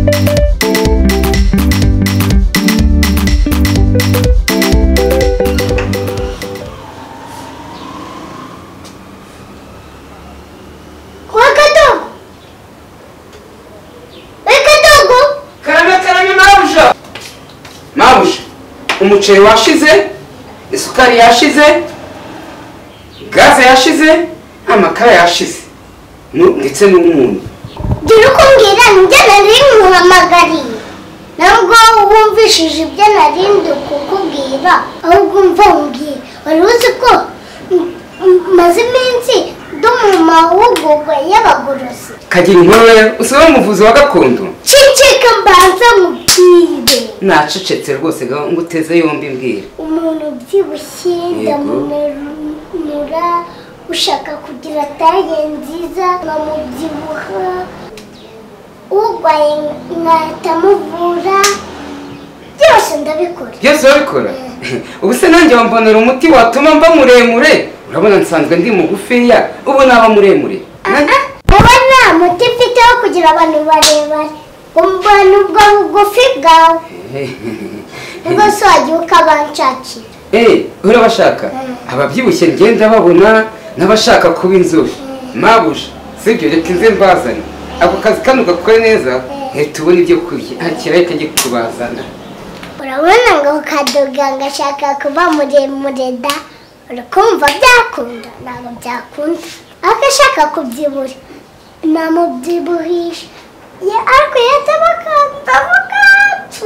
umuceri washize, isukari yashize, gaze yashize, amakara yashize, ndetse n'umunyu. Dore uko mbwira njye nari muhamagariye nabwo wumvishije ibyo narindi kukubwira ahubwo umva umbwira wari uzi ko maze iminsi ndi mu mahugurwa y'abagorozi. Kagira inkuru usiba umuvuzi wa gakondo. Ceceka mbanza mubwire. Nacecetse rwose ngo uteze yombi mbwira. Umuntu ubyibushye ndamunura ushaka kugira taye nziza nkamubyibuha urwaye nkatamuvura byose ndabikora. Byose urabikora? Ubu se nanjye wambonera umuti watuma mba muremure. Urabona nsanzwe ndi mugufiya ubu naba muremure. Wowe nta muti mfite wo kugira abantu barebare umbona ubwo bugufi bwawe ubwo se wagiye ukabanshakira. Urabashaka ababyibushye ngenda babona n'abashaka kuba inzobe mabuja sibyo reka inze mbazane ako kazi kano gakore neza tubona ibyo kurya hakiraye kajye kubazana. Urabona ngo kadoga ngashaka kuba muremure da urakumva byakunda ntabwo byakunda akashaka kubyibura namubyibuhisha ariko yatabakatu.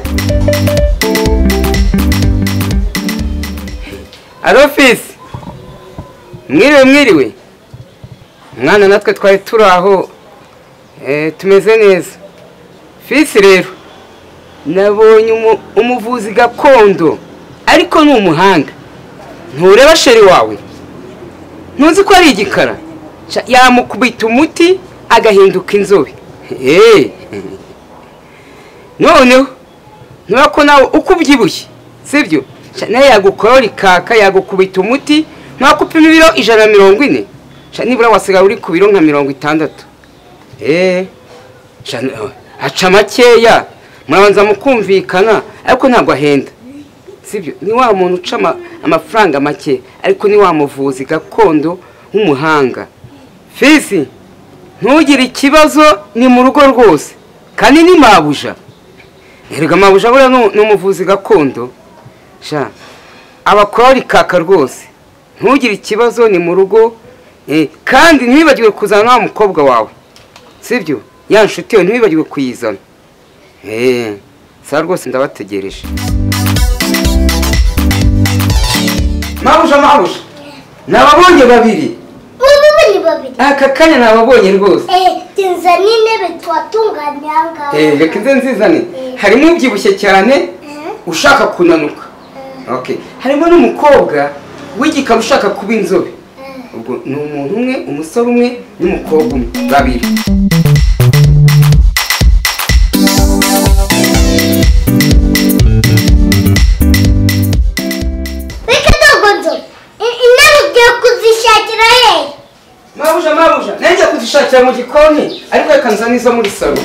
Arofisi mwiriwe mwana natwe twari turi aho tumeze neza. Fisi rero nabonye umuvuzi gakondo ariko ni umuhanga. Ntureba sheri wawe ntuzi ko ari igikara yamukubita umuti agahinduka inzobe. Noneho nturako nawe uko ubyibushye sibyo nawe yagukorora ikaka yagukubita umuti ntakupima ibiro 140 nibura wasigaye uri ku biro nka 60. Aca makeya murabanza mukumvikana ariko ntabwo ahenda sibyo ni wa muntu uca amafaranga make ariko ni wa muvuzi gakondo w'umuhanga. Fisi ntugire ikibazo ni mu rugo rwose kandi ni mabuja. Erega mabuja bura no muvuzi gakondo abakorora ikaka rwose ntugire ikibazo ni mu rugo kandi ntibibagiwe kuzana wa mukobwa wawe sibyo ya nshuti yo ntibibagiwe kuyizana. Sa rwose ndabategereje. Mabuja nababonye babiri. Aka kanya nababonye rwose. Tinza n'intebe twatunganya ngaho. Reka nze nzizane. Harimo ubyibushye cyane ushaka kunanuka. Harimo n'umukobwa w'igikara ushaka kuba inzobe. Ubwo ni umuntu umwe umusore umwe n'umukobwa umwe babiri. Mabuja nanjye kuzishakira mu gikoni ariko reka nzane izo muri salo.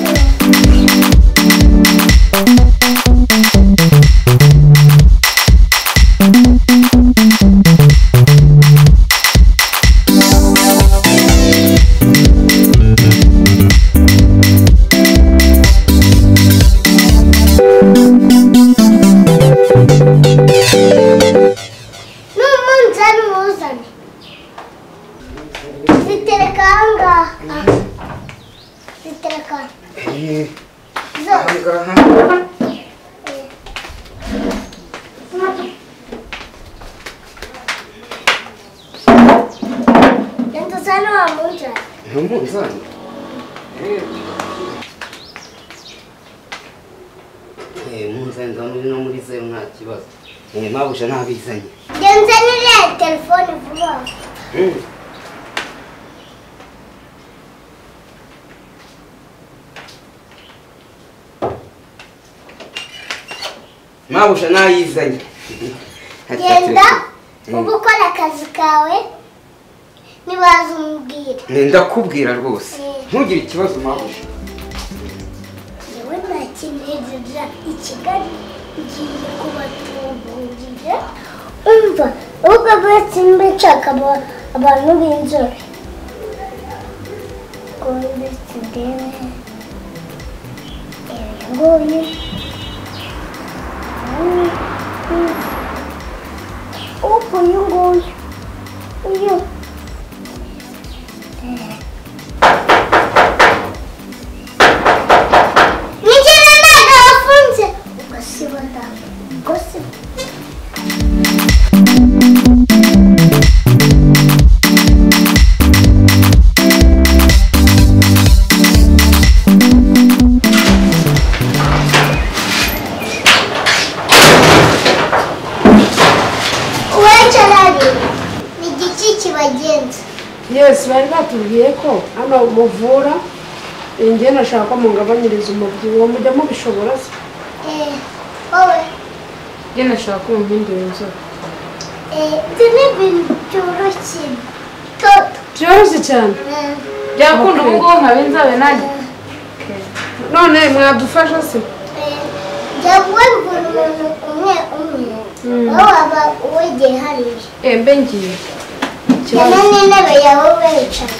Mabuja nabizanye. Nzanire telefone vuba. Mabuja nayizanye. Genda ubu ukora akazi kawe nibaza umbwira. Ndakubwira rwose ntugire ikibazo mabuja. kinezeza i Kigali ngiye kubatungurira umva ubwo bwatsi nshaka abantu b'inzobe ndetse ndebe nguyu uyu nigera ntago wafunze ugasiba ugasiba Yes, bari batubwiye ko hano muvura njye nashaka ko mungabanyiriza umubyibuho mujya mubishobora se wowe njye nashaka ko mumpindura inzobe ibyo ni ibintu byoroshye byoroshye cyane byakunda ubu ngubu nkaba inzobe nanjye none mwadufasha se jyawe buri muntu umwe wowe waba uwegeye hariya mbe ngiye cyane n'intebe yawe wicaye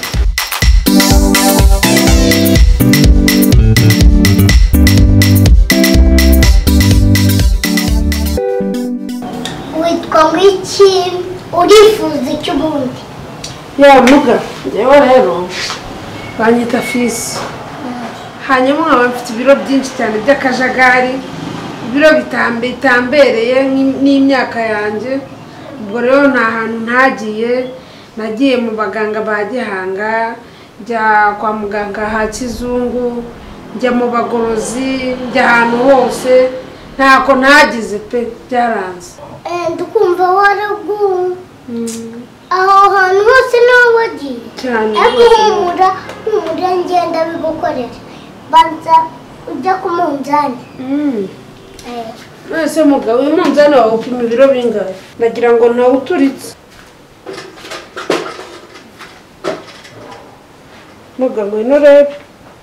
witwa ngwiki urifuza icyo ubundi ya muga njyewe rero banyita fisi hanyuma nkaba mfite ibiro byinshi cyane by'akajagari ibiro bitambereye n'imyaka yanjye ubwo rero nta hantu ntagiye nagiye mu baganga ba Gihanga njya kwa muganga ha Kizungu njya mu bagorozi njya ahantu hose ntako ntagize pe byaranze ndikumva waraguwe aho hantu hose nawe wagiye cyane humura ngenda bigukorera banza ujya ku munzani mwese mugabo uyu munzani wawe upima ibiro bingahe nagira ngo nawe uturitse mugabo ino rero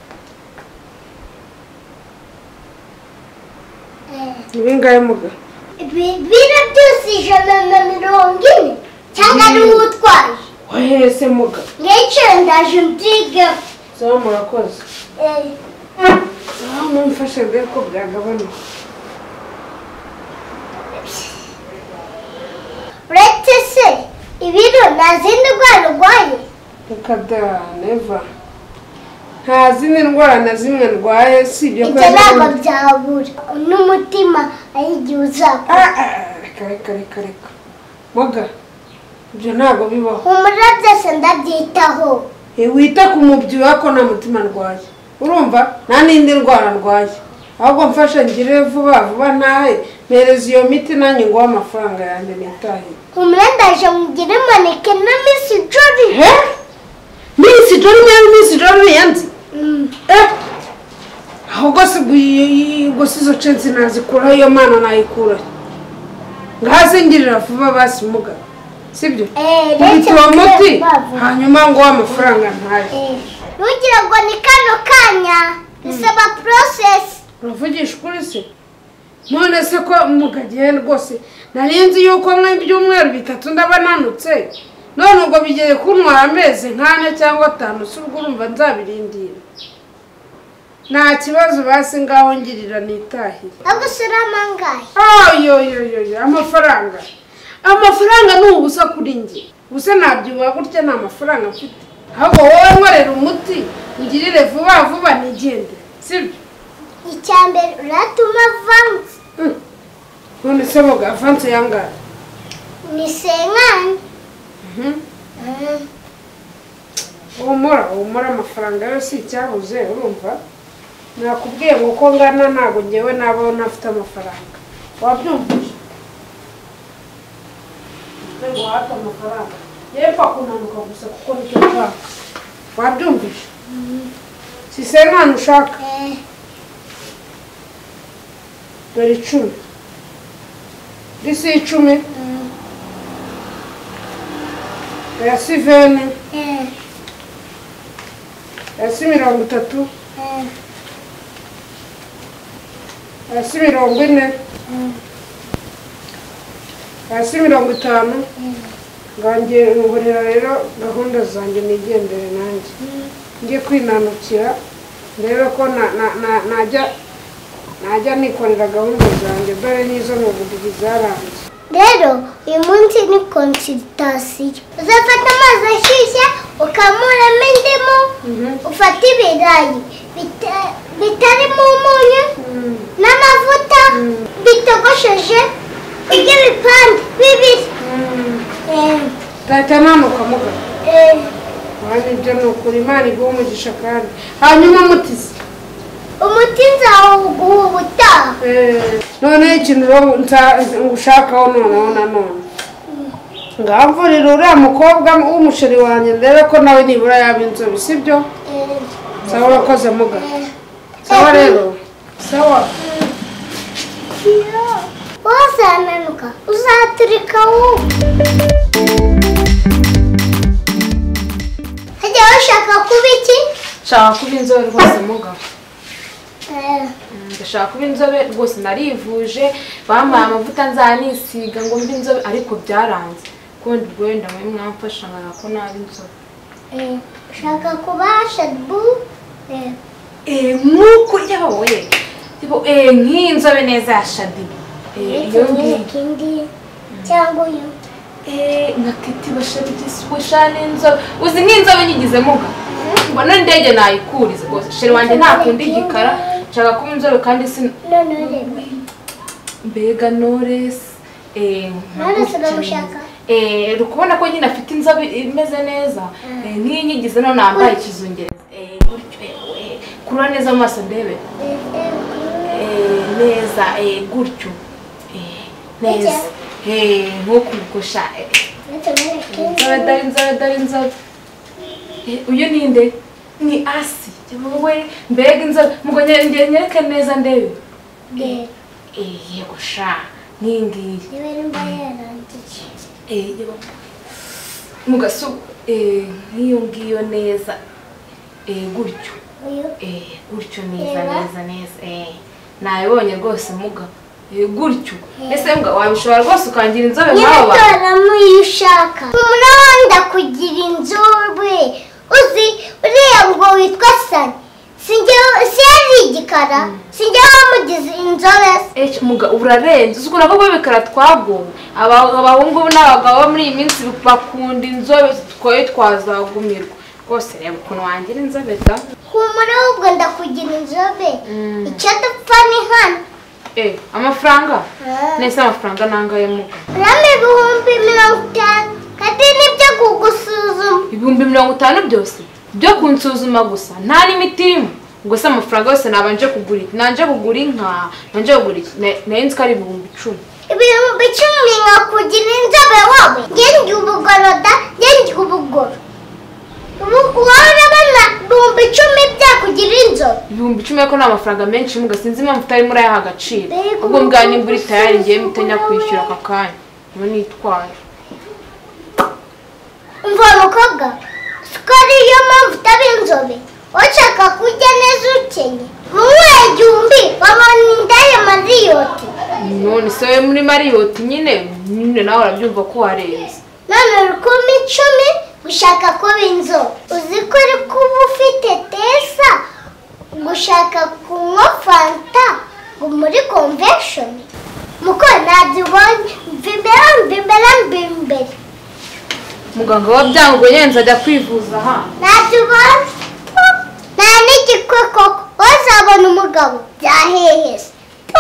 ibingahe mugabo ibiro byose 140 cyangwa ari uwo utwaye wahese mugabo ngicyo ndaje mbyiga zaba murakoze mumfashe bwe ko bwagabanuka uretse se ibiro nta zindi ndwara urwaye reka da neva nta zindi ndwara na zimwe ndwaye si ibyo ibyo ntabwo byabura n'umutima ari igihe uzakora reka muga ibyo ntabwo bibaho humura byose ndabyitaho wita ku mubyibuho ko nta mutima ndwaye urumva nta n'indi ndwara ndwaye ahubwo mfasha ngire vuba ntahe mpereza iyo miti nanjye nguhe amafaranga yanjye nitahe humura ndaje mugire maneke na Miss Jolly Miss Jolly niyo Miss Jolly yanzi ahubwo se gusa izo censi nazikuraho iyo mana nayikuraho ngahazingirira vuba basi muga sibyo ufite uwo muti hanyuma ngo amafaranga ntayo nugira ngo ni kano kanya bisaba process uravugisha ukuri se none se ko mugagiye rwose narinzi yuko nk'ibyumweru 3 ndaba nanutse none ubwo bigeye kuntwara amezi 4 cyangwa 5 se ubwo urumva nzabirindira nta kibazo basi ngaho ngirira nitahira agusura mangahe amafaranga ni ubusa kuri njye ubuse nabyibuha gutya nta mafaranga mfite ahubwo wowe nkorera umuti ungirire vuba nigende sibyo icyambere uratuma avance none se boga avance yangahe ni 50 umura amafaranga yose icyabuze urumva nakubwiye ngo ko ngana ntago ngewe nabaho ntafite amafaranga wabyumvise ngo wata amafaranga yepfa kunanuka gusa kuko nicyo nshaka wabyumvise si 50 ushaka dore 10 disi 10 ya sivene ya 30 hasi 40 hasi 50 ngange ngorera rero gahunda zanjye nigendere nanjye ngiye kwinanukira rero ko najya nikorera gahunda zanjye dore nizo mu budigi zaranze. Rero uyu munsi ni consultation. Uzafata amazi ashyushye ukamuramo indimu, ufata ibirayi bitarimo umunyu n'amavuta bitogosheje ibyo bipande bibiri. Gahita nanuka muga. Wani ibyo ni ukuri Imana iguha umugisha kandi. Hanyuma mutizi. Umuti nzawuguha ubutaha. None ikintu ushakaho noneho nanone. Ngavurira uriya mukobwa w'umusheri wanjye ndebe ko nawe nibura yaba inzobe sibyo? Sawa urakoze muga. Sawa rero. Sawa. Wazananuka uzaturika wowe. Hajya washaka kuba iki? Shaka kuba inzobe rwose muga. Ndashaka kuba inzobe rwose narivuje bampaye amavuta nzanisiga ngo mbe inzobe ariko byaranze kundi rwenda mwe mwamfasha nako nabi inzobe. Ushaka kuba shadbu? Nkuko yawe tipo nk'inzobe neza ya shadi. Kindi cyangwa uyu nka kiti bashari giswishane inzobe uzi nk'inzobe nyigize muga mbona ndege nayikuriza rwose sheri wanjye ntakunda igikara nshaka kuba inzobe kandi si mbega Knowless uramushaka rukubona ko nyine afite inzobe imeze neza nk'iyi nyigize no nambaye ikizungereza kurura neza amaso ndebe neza gutyo neza nk'ukugusha inzobe uyu ninde ni asi wowe mbega inzobe mugo nyereke neza ndebe yego sha nkingiye mugaso nk'iyo ngiyo neza gutyo gutyo neza nayibonye rwose muga gutyo ese mbwa wabishobora rwose ukangira inzobe nk'aba yitoramo iyo ushaka umuntu kugira inzobe uzi uriya ngo witwa Sani sinjye igikara sinjye wamugize inzobe muga urarenze uzi ukuntu ko bikara twagowe abahungu n'abagabo muri iyi minsi bakunda inzobe twoye twazagumirwa rwose reba ukuntu wangira inzobe da humura ahubwo ndakugira inzobe icyo dupfa ni hano amafaranga nese amafaranga nangaye muga urame 50,000 kandi nibyo kugusuzuma 50,000 byose byo kunsuzuma gusa nta n'imiti irimo ngo se amafaranga yose nabanje kugura nanje kugura inka nanje kugura nenzi ko ari 10,000 10,000 nkakugira inzobe wawe ngendi ubugoroda ngendi ubugoro urabona 10,000 byakugira inzobe 10,000 ko ni amafaranga menshi muga sinzi impamvu utari muri aya agaciro ubwo mbwa nimba uri tayari ngiye mitenya kwishyura aka kanya niba nitwaye umva mukobwa siko ariyo mpamvu utaba inzobe washaka kurya neza ukenye mu igihumbi babona indaya mariyoti none se we muri mariyoti nyine nawe urabyumva ko warenze none 10,000 ushaka kuba inzobe uzi ko uri kuba ufite tesa gushaka kunywa fanta ngo muri convention muko ntabyo ubonye mvimbera muganga wa byango yenza ajya kwivuza ha ntabyo ubonye nta n'igikoko wazabona umugabo byahehese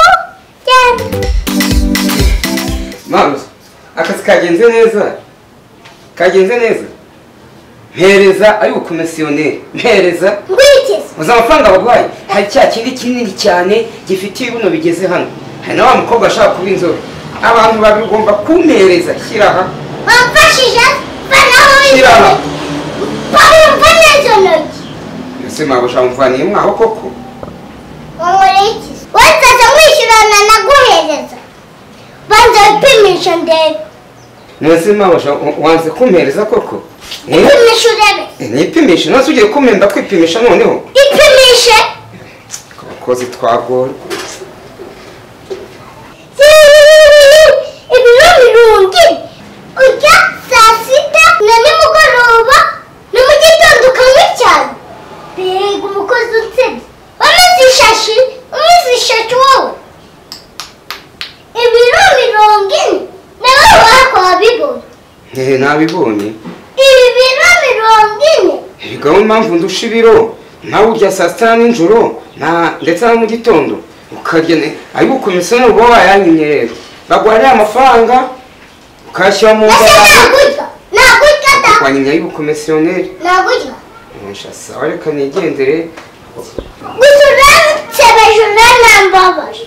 Maruza akazi kagenze neza mpereza ari ubukomisiyoneri mpereza ngwikiza uza amafaranga bagwaye hari cya kindi kinini cyane gifite ibibuno bigeze hano hari na wa mukobwa ashaka kuba inzobe abantu babigomba kumpereza shyira aha wamfashije banaho shyira aha bamva neza ntoki ese mabusha muvaniye mwaho koko wamurikiza wazaza mwishyurana naguhereza banza wipimisha ndebe nese mabusha wanze kumpereza koko ipimisha urebe nipimisha nose ugiye kumenda kwipimisha noneho ipimishe abakozi twagora ishashi umize ishashi wowe ibiro 40 nawe wako wabibonye nabibonye ibiro 40 bigaho impamvu ndusha ibiro nawe urya saa sita nijoro ndetse na mu gitondo ukarya ayo ukomisiyo uba wayanyimye rero baguha amafaranga ukayashyira mu nda yawe wanyimye ay'ubukomisiyoneri nagurya sawa reka nigendere gusa uransebeje uranambabaje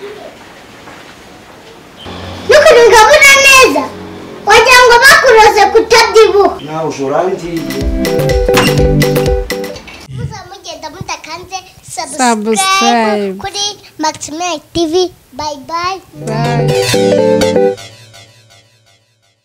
n'ukuntu ngabura neza wagira ngo bakuroze kutabyibuha nawe uje urangiye muzamugenda mudakanze subscribe kuri Maximilian TV bye bye